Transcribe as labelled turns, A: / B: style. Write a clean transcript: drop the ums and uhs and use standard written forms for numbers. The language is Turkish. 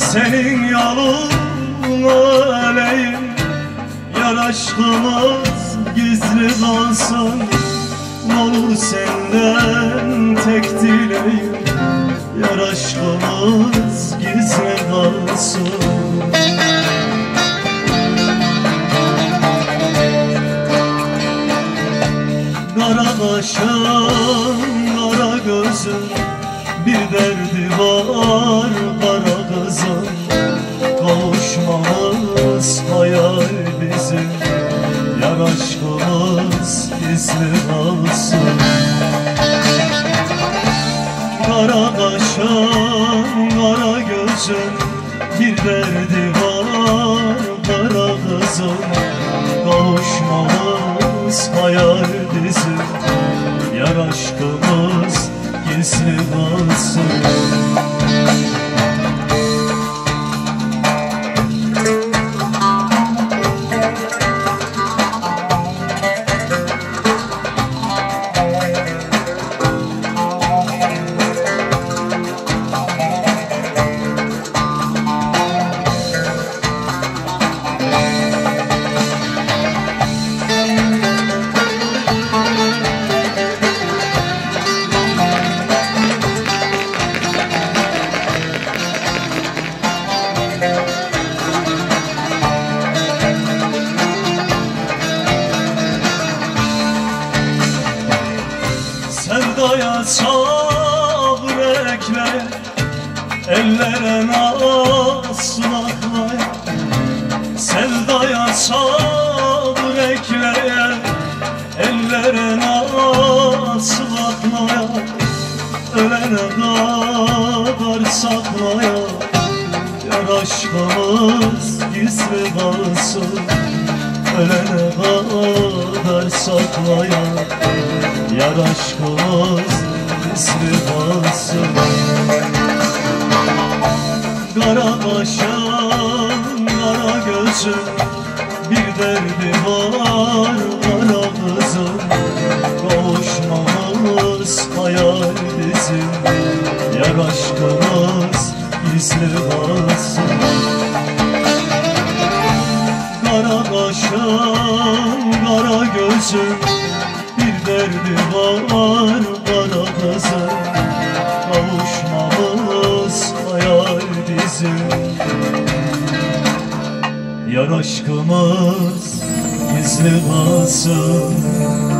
A: Senin yolunu öleyim, yar aşkımız gizli kalsın. N'olur senden tek dileğim, yar aşkımız gizli kalsın. Kara kaşın, kara gözün, bir derdi var kara kızım. Kavuşmamız hayal bizim, yar aşkımız gizli kalsın. Kara kaşın, kara gözün, bir derdi var kara kızım. Kavuşmamız hayal bizim, yar aşkımız gizli kalsın. Sevdaya sabrekle, ellere nasıl aklaya. Sevdaya sabrekle, ellere nasıl aklaya. Ölene kadar saklaya, yar aşkımız gizli kalsın. Ölene kadar saklaya, yar aşkımız gizli kalsın. Kara kaşın, kara gözün, bir derdi var kara kızım. Kavuşmamız hayal bizim, yar aşkımız gizli kalsın. Kara kaşın, kara gözün, bir derdi var kara kızım. Kavuşmamız hayal bizim, yar aşkımız gizli kalsın.